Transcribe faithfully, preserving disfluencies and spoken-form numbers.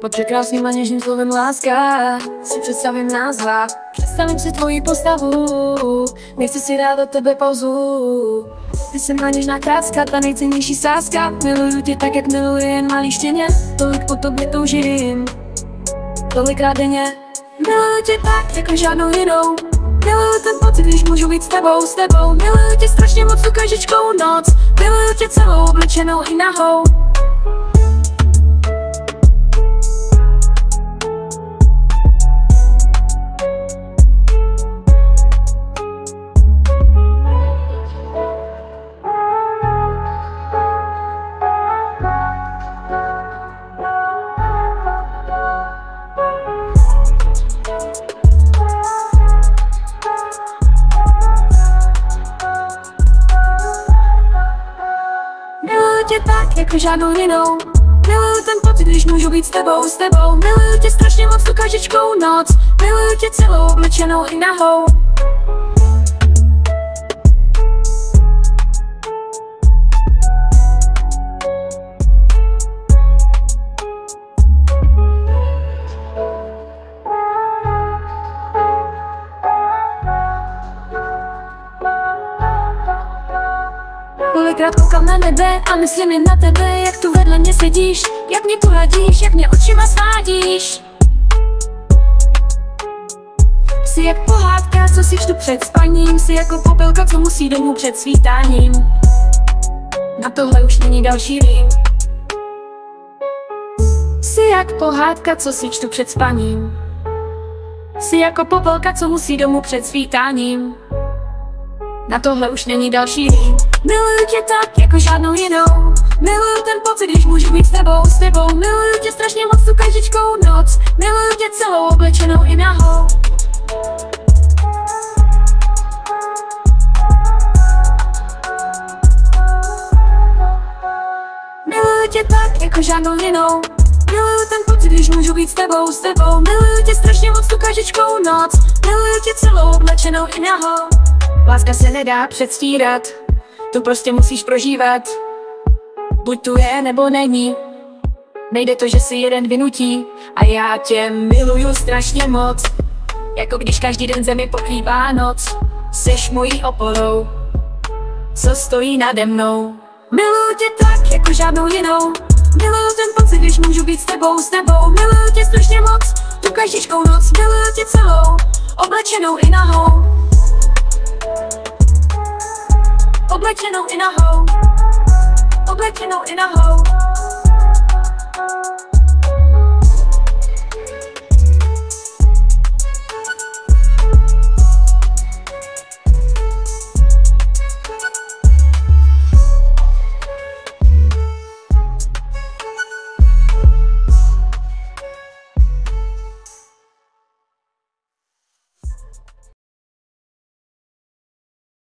Pod překrásným a něžným slovem láska si představím názva, představím si tvoji postavu. Nechci si dát od tebe pauzu. Ty jsi má něžná kráska, ta nejcennější sázka. Miluju tě tak, jak miluje jen malý štěně. Tolik po tobě toužím, tolikrát denně. Miluju tě tak, jako žádnou jinou. Miluju ten pocit, když můžu být s tebou, s tebou. Miluju tě strašně moc tu každečkou noc. Miluju tě celou oblečenou i nahou. Miluju tě tak, jako žádnou jinou. Miluju ten pocit, když můžu být s tebou, s tebou. Miluju tě strašně moc tu každečkou noc. Miluju tě celou oblečenou i nahou. Kolikrát koukám na nebe a myslím jen na tebe, jak tu vedle mě sedíš, jak mě pohladíš, jak mě očima svádíš. Jsi jak pohádka, co si čtu před spaním, jsi jako popelka, co musí domů před svítáním. Na tohle už není další rým. Jsi jak pohádka, co si čtu před spaním, jsi jako popelka, co musí domů před svítáním. Na tohle už není další rým. Miluju tě tak, jako žádnou jinou. Miluju ten pocit, když můžu být s tebou, s tebou. Miluju tě strašně moc tu každečkou noc. Miluju tě celou oblečenou i nahou. Miluju tě tak, jako žádnou jinou. Miluju ten pocit, když můžu být s tebou, s tebou. Miluju tě strašně moc tu každečkou noc. Miluju tě celou oblečenou i nahou. Láska se nedá předstírat, to prostě musíš prožívat. Buď tu je, nebo není. Nejde to, že si jeden vynutí. A já tě miluju strašně moc, jako když každý den zemi pokrývá noc. Seš mojí oporou, co stojí nade mnou. Miluju tě tak, jako žádnou jinou. Miluju ten pocit, když můžu být s tebou, s tebou. Miluju tě strašně moc, tu každýčkou noc. Miluju tě celou, oblečenou i nahou. Oblečenou i nahou, oblečenou i nahou.